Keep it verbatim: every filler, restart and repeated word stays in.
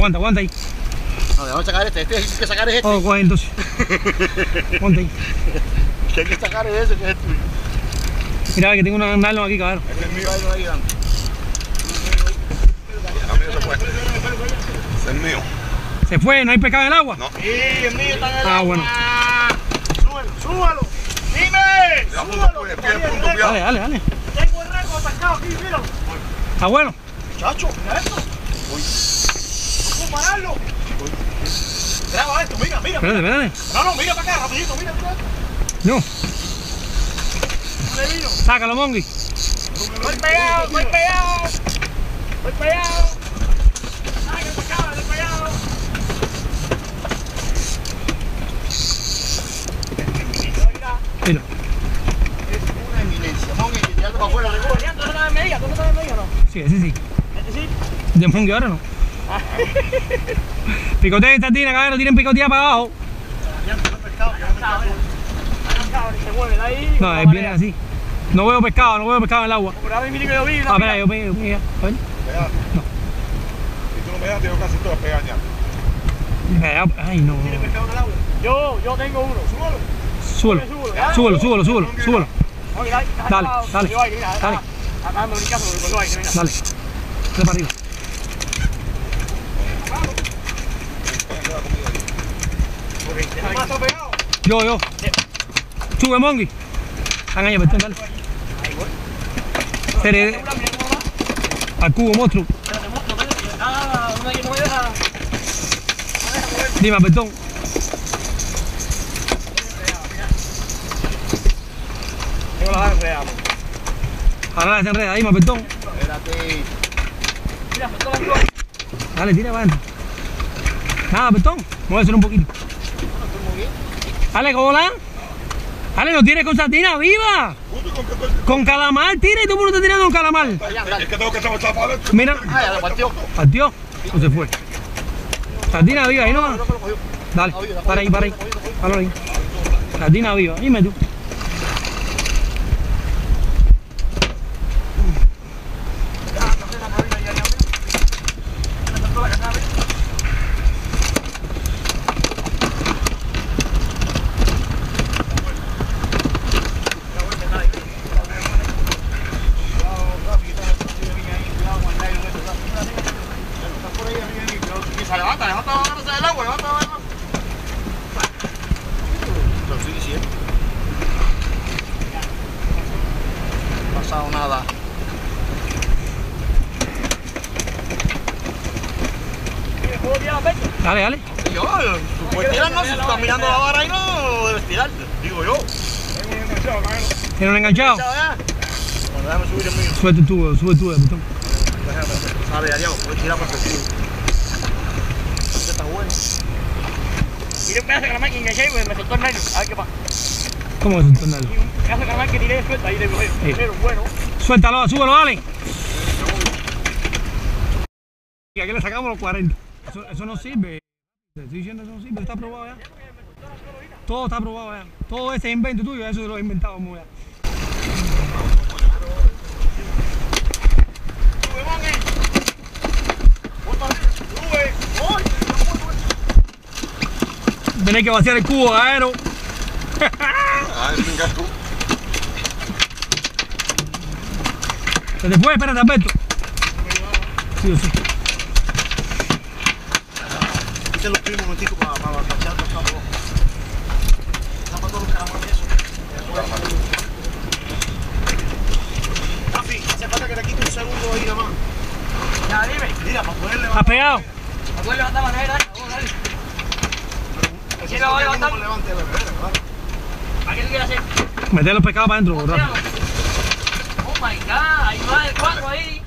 Aguanta, aguanta ahí. No, déjame sacar este, este hay que sacar es este. Oh, coge entonces. Aguanta ahí. Que hay que sacar es ese, que es el tuyo. Mira que tengo una nylon aquí, cabrón. Este es mío. Ahí, A mí se fue. Ese es mío. ¿Se fue? ¿No hay pescado en el agua? No. sí, es mío, está en el Ah, agua. bueno. Súbelo, súbelo. Dime. Súbelo. Pie, pie, punto, pie. Dale, dale, dale. Tengo el récord de pescado aquí, míralo. ¿Está bueno? Chacho, mira esto. No puedo pararlo. Graba esto, mira, mira. Espérate, espérate. No, no, mira para acá, rapidito, mira, mira. No. ¿Dónde vino? Sácalo, Mongi. Estoy pegado, estoy pegado. Estoy pegado. Ay, el pescado, estoy pegado. Mira. Es una eminencia. Mongi, tirando para afuera, recoge. ¿Tú no estás en media? ¿Tú no estás en media o no? Sí, ese sí. ¿Este sí? De Mongi ahora no. Picotea esta tina, cabrón. Tienen picotea para abajo. Ya, no pescado, ya no pescado. Se mueve de ahí. No, él viene así. No veo pescado, no veo pescado en el agua. Por ahí, mira que yo vi. Ah, espera, yo pegué, yo pegué. A ver. Pegado. No. Si tú no me das, tengo casi todas pegadas ya. Ay, no. ¿Tiene pescado en el agua? Yo, yo tengo uno. Súbelo. Súbelo. Súbelo, súbelo, súbelo, súbelo. Dale, dale, dale. Dame un caso, porque lo hay, mira. Dale. Dale para arriba. ¿Más está pegado? Yo, yo. Sube, Mongi. Están ahí, perdón, dale. Seré al cubo, monstruo. Ah, no me deja. Dime, perdón. Tengo la enredada. Ahora se enreda ahí, más perdón. Espérate. Mira, perdón, la Dale, tira para adentro. Nada, perdón. Muéveselo un poquito. Dale, cola. Dale, no tires con sardina viva. Con calamar, tira y tú no estás tirando con calamar. Es que tengo que estar para adentro. Mira. Ah, ya la partió. Partió. O se fue. Sardina viva, ahí nomás. Dale, para ahí, para ahí. Para ahí. Sardina viva, dime tú. Levanta, levanta la mano del agua, levanta la mano. Lo estoy diciendo. No ha pasado nada. ¿Puedo tirar la pecho? Dale, dale. Yo, tú puedes tirar, no, si tú estás mirando la vara ahí no debes tirarte, digo yo. ¿Tiene un enganchado? Bueno, déjame subir el mío. Sube el tubo, sube el tubo, perdón. Déjame, sale, Diego, puedes tirar para perfil. Este está bueno. Tiré un pedazo de calamar que enganché y me soltó el nylon. A ver qué pasa. ¿Cómo es un tornado? Un pedazo de calamar que tiré de suelta ahí le cogí. Sí. Pero bueno. Suéltalo, súbelo, dale. Y aquí le sacamos los cuarenta. Eso, eso no sirve. Te estoy diciendo eso no sirve, está aprobado ya. Todo está aprobado ya. Todo ese invento tuyo, eso lo he inventado muy ya. Sube, Mongi. Sube. Voy. Tenés que vaciar el cubo, aero. Ah, venga tú. ¿Se te fue? Espérate, Alberto. Sí o sí. Este lo estoy un momentico para cachar los campos. Tapa todos los calamares y eso. Rafi, hace falta que te quite un segundo ahí nada más. Ya, dime. Mira, para poder levantar. ¿Has pegado? Para poder levantar la nevera, dale, dale. ¿Quién la va a levantar? Levante la nevera, claro. ¿A qué tú quieres hacer? Meter los pescados para adentro, rápido. Oh my god, ahí va el cuatro ahí.